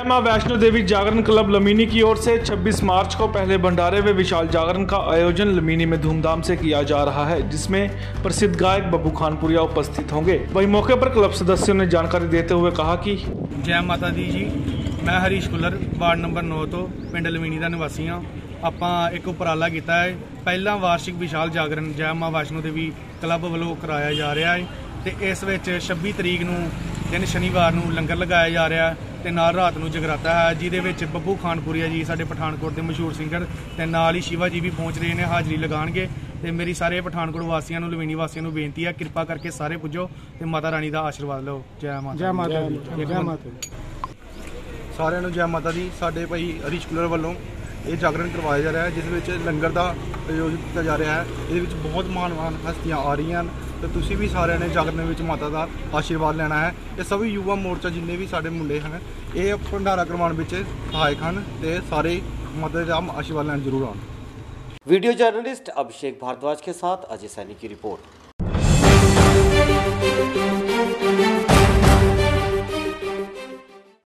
मां वैष्णो देवी जागरण क्लब लमीनी की ओर से 26 मार्च को पहले भंडारे व विशाल जागरण का आयोजन लमीनी में धूमधाम से किया जा रहा है, जिसमें प्रसिद्ध गायक बब्बू खानपुरिया उपस्थित होंगे। वहीं मौके पर क्लब सदस्यों ने जानकारी देते हुए कहा कि जय माता दी जी, मैं हरीश कुलर वार्ड नंबर 9 तो पिंड लमीनी का निवासी हाँ। ਆਪਾਂ एक उपराला किया है, पहला वार्षिक विशाल जागरण जय मां वैष्णो देवी क्लब वालों कराया जा रहा है। तो इस 26 तरीक नूं दिन शनिवार नूं लंगर लगाया जा रहा है ते नाल रात नूं जगराता है, जिहदे विच बब्बू खानपुरिया जी साडे पठानकोट के मशहूर सिंगर ते नाल ही शिवा जी भी पहुँच रहे हैं, हाज़री लगाणगे। ते मेरी सारे पठानकोट वासियों नूं लवीनी वासियों नूं बेनती है, कृपा करके सारे पुजो ते माता रानी का आशीर्वाद लो। जय माता जय माता जय माता सारिਆਂ ਨੂੰ जय माता दी। साडे भाई हरीश कुलर वालों ये जागरण करवाया जा रहा है, जिस विच लंगर का आयोजित किया जा रहा है। ये बहुत महान हस्तियां आ रही हैं, तो तुसी भी सारे ने जागरण में माता का आशीर्वाद लेना है। ये सभी युवा मोर्चा जिन्हें भी साढ़े मुंडे हैं, ये भंडारा करवाने में सहायक हैं, तो सारे माता का आशीर्वाद लेना जरूर आन। वीडियो जर्नलिस्ट अभिषेक भारद्वाज के साथ अजय सैनी की रिपोर्ट।